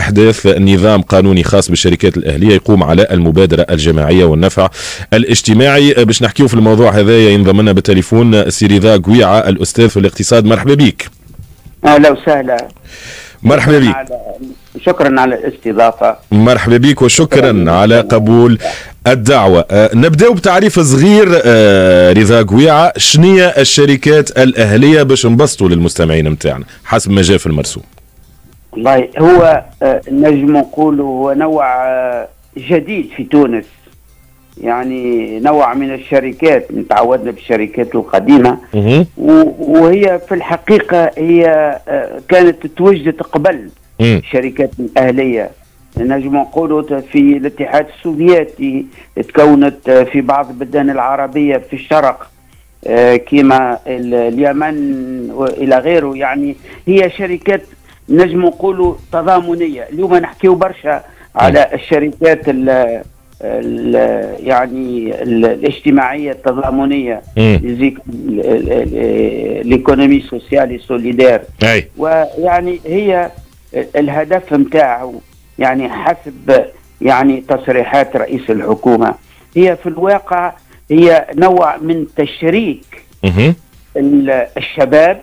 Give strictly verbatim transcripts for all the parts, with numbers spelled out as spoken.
إحداث نظام قانوني خاص بالشركات الأهلية يقوم على المبادرة الجماعية والنفع الاجتماعي. باش نحكيو في الموضوع هذا ينضم لنا بالتليفون سي رضا قويعة الأستاذ في الاقتصاد. مرحبا بك. أهلا وسهلا. مرحبا بك. شكرا على الاستضافة. مرحبا بك وشكرا على قبول الدعوة. أه نبدأ بتعريف صغير. أه رضا قويعة، شنية الشركات الأهلية باش نبسطوا للمستمعين متاعنا حسب ما جاء في المرسوم؟ والله هو أه نجم نقول هو نوع أه جديد في تونس، يعني نوع من الشركات تعودنا بالشركات القديمة، وهي في الحقيقة هي أه كانت تتوجد قبل الشركات الأهلية. نجم نقولوا في الاتحاد السوفيتي تكونت في بعض البلدان العربية في الشرق كما اليمن وإلى غيره، يعني هي شركات نجم نقولوا تضامنية. اليوم نحكيو برشا على الشركات ال ال يعني ال الاجتماعية التضامنية، ليكونومي سوسيالي سوليدير، ويعني هي الهدف متاعه يعني حسب يعني تصريحات رئيس الحكومة هي في الواقع هي نوع من تشريك الشباب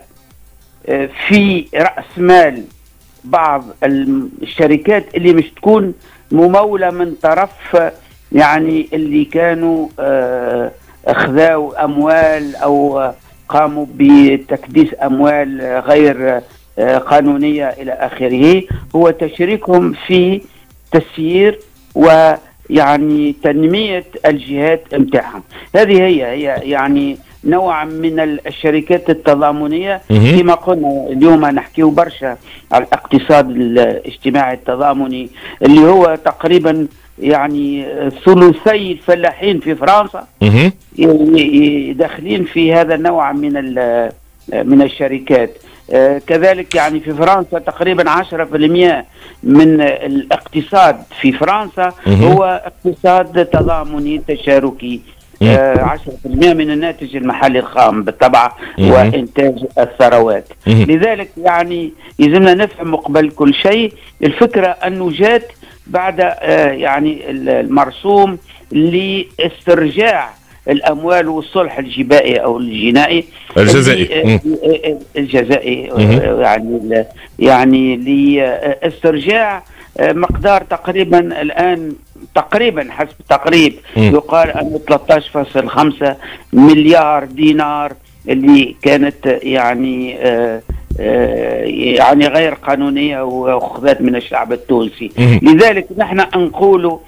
في رأس مال بعض الشركات اللي مش تكون ممولة من طرف يعني اللي كانوا اخذوا اموال او قاموا بتكديس اموال غير قانونية إلى آخره. هو تشريكهم في تسيير ويعني تنمية الجهات متاعهم. هذه هي هي يعني نوع من الشركات التضامنية. كما قلنا اليوم نحكيه برشا على الاقتصاد الاجتماعي التضامني اللي هو تقريبا يعني ثلثي الفلاحين في فرنسا داخلين في هذا النوع من من الشركات. آه كذلك يعني في فرنسا تقريبا عشرة بالمئة من الاقتصاد في فرنسا هو اقتصاد تضامني تشاركي. آه عشرة بالمئة من الناتج المحلي الخام بالطبع وإنتاج الثروات. لذلك يعني يلزمنا نفهم قبل كل شيء الفكرة أنه جات بعد آه يعني المرسوم لاسترجاع الأموال والصلح الجبائي أو الجنائي الجزائي الجزائي يعني يعني لاسترجاع مقدار تقريبا الآن تقريبا حسب تقريب يقال أنه ثلاثة عشر فاصلة خمسة مليار دينار اللي كانت يعني آآ آآ يعني غير قانونية وأخذت من الشعب التونسي. لذلك نحن نقولوا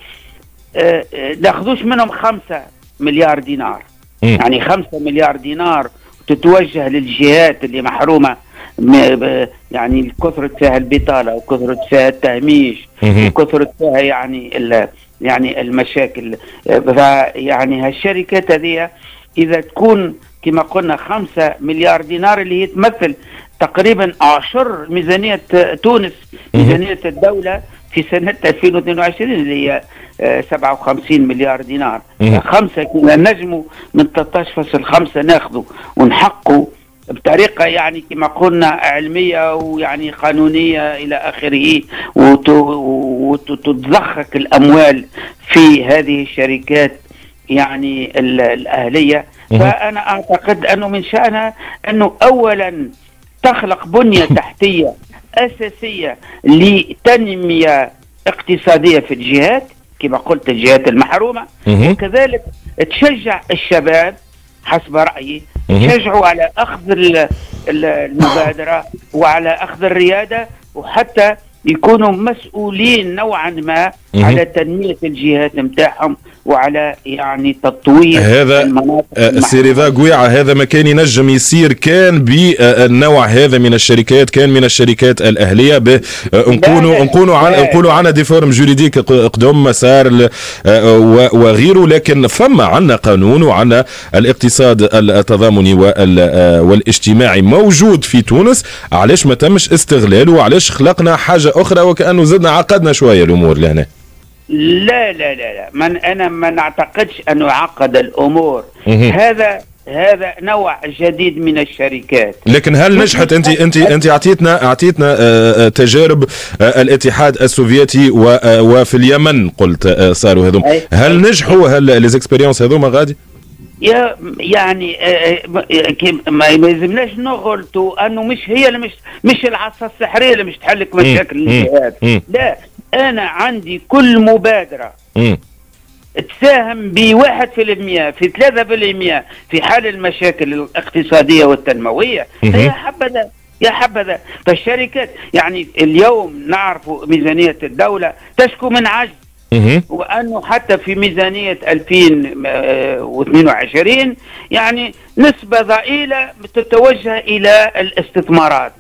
ناخذوش منهم خمسة مليار دينار، يعني خمسة مليار دينار تتوجه للجهات اللي محرومة يعني كثرة فيها البطالة وكثرة فيها التهميش وكثرة فيها يعني يعني المشاكل. يعني هالشركات هذه إذا تكون كما قلنا خمسة مليار دينار اللي هي تمثل تقريبا عشر ميزانية تونس، ميزانية الدولة في سنة ألفين واثنين وعشرين اللي هي سبعة وخمسين مليار دينار. خمسة كنا نجموا من ثلاثة عشر فاصلة خمسة ناخذوا ونحقوا بطريقة يعني كما قلنا علمية ويعني قانونية إلى آخره، وتتضخك الأموال في هذه الشركات يعني الأهلية. فأنا أعتقد أنه من شأنها أنه أولا تخلق بنية تحتية أساسية لتنمية اقتصادية في الجهات كما قلت الجهات المحرومة، وكذلك تشجع الشباب حسب رأيي تشجعوا على أخذ المبادرة وعلى أخذ الريادة، وحتى يكونوا مسؤولين نوعا ما على تنمية الجهات متاعهم وعلى يعني تطوير هذا. سي رضا قويعة، هذا ما كان ينجم يصير كان بالنوع هذا من الشركات، كان من الشركات الأهلية نكونوا نكونوا عن نقولوا عنا دي فورم جوريديك قدام مسار وغيره، لكن فما عنا قانون وعنا الاقتصاد التضامني والاجتماعي موجود في تونس. علاش ما تمش استغلاله وعلاش خلقنا حاجة أخرى وكأنه زدنا عقدنا شوية الأمور لهنا؟ لا لا لا لا من أنا ما نعتقدش أنه عقد الأمور. هذا هذا نوع جديد من الشركات. لكن هل نجحت؟ انت انت انت اعطيتنا اعطيتنا تجارب الاتحاد السوفيتي وفي اليمن قلت صاروا هذوم، هل نجحوا؟ هل لي زيكسبيريونس هذوما غادي؟ يا يعني ما يلزمناش نغلطوا انه مش هي اللي مش مش العصا السحريه اللي مش تحلك مشاكل الجهاد. لا، انا عندي كل مبادره مم. تساهم بواحد في المية في ثلاثة في المية في حل المشاكل الاقتصادية والتنموية، يا حبذا يا حبذا. فالشركات يعني اليوم نعرف ميزانية الدولة تشكو من عجز، وأنه حتى في ميزانية ألفين واثنين وعشرين يعني نسبة ضئيلة تتوجه إلى الاستثمارات.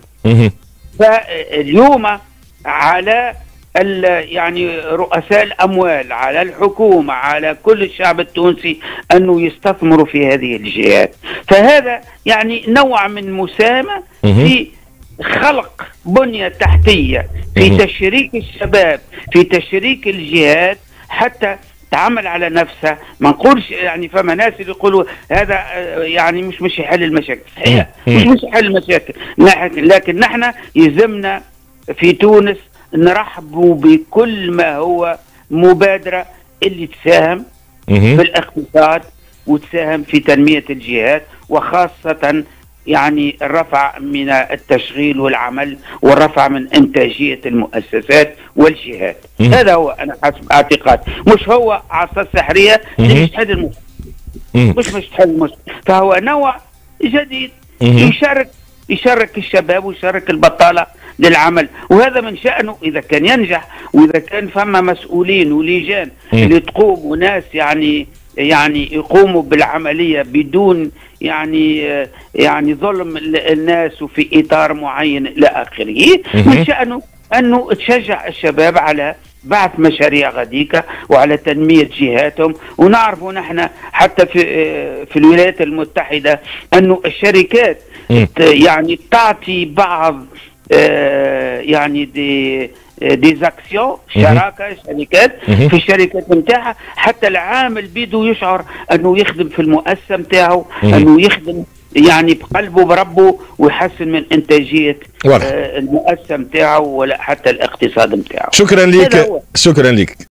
فاليوم على يعني رؤساء الأموال، على الحكومة، على كل الشعب التونسي أنه يستثمروا في هذه الجهات. فهذا يعني نوع من مساهمة في خلق بنية تحتية، في تشريك الشباب، في تشريك الجهات حتى تعمل على نفسها. ما نقولش يعني فما ناس اللي يقولوا هذا يعني مش مش يحل المشاكل، صحيح مش مش يحل المشاكل، لكن نحن يلزمنا في تونس نرحبوا بكل ما هو مبادرة اللي تساهم في الاقتصاد وتساهم في تنمية الجهات، وخاصة يعني الرفع من التشغيل والعمل والرفع من إنتاجية المؤسسات والجهات. هذا هو أنا حسب اعتقاد، مش هو عصا سحرية مش تحل المشكلة، مش مش تحل المشكلة. فهو نوع جديد يشارك يشارك الشباب ويشارك البطالة للعمل، وهذا من شأنه إذا كان ينجح، وإذا كان فما مسؤولين ولجان اللي تقوم وناس يعني يعني يقوموا بالعملية بدون يعني يعني ظلم الناس وفي إطار معين إلى آخره. من شأنه أنه تشجع الشباب على بعث مشاريع غديكة وعلى تنمية جهاتهم. ونعرف نحن حتى في في الولايات المتحدة أنه الشركات يعني تعطي بعض يعني دي ديزاكسيون شراكه شركات في الشركات نتاعها، حتى العامل بيدو يشعر انه يخدم في المؤسسه نتاعه، انه يخدم يعني بقلبه بربه ويحسن من انتاجيه المؤسسه نتاعه ولا حتى الاقتصاد نتاعه. شكرا لك، شكرا لك.